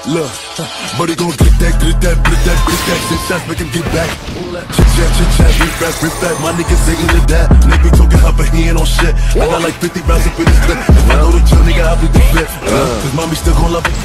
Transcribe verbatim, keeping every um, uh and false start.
Look, but he gon' get that, get that, get that, get that. Six shots make him get back. Chit chat, chit chat, rip back, rip back. My niggas singing to that. Nigga talking hot, but he ain't on shit. I got like fifty rounds up in his clip. If I go to jail, nigga, I'll be the flip. Uh, Cause mommy still gon' love it.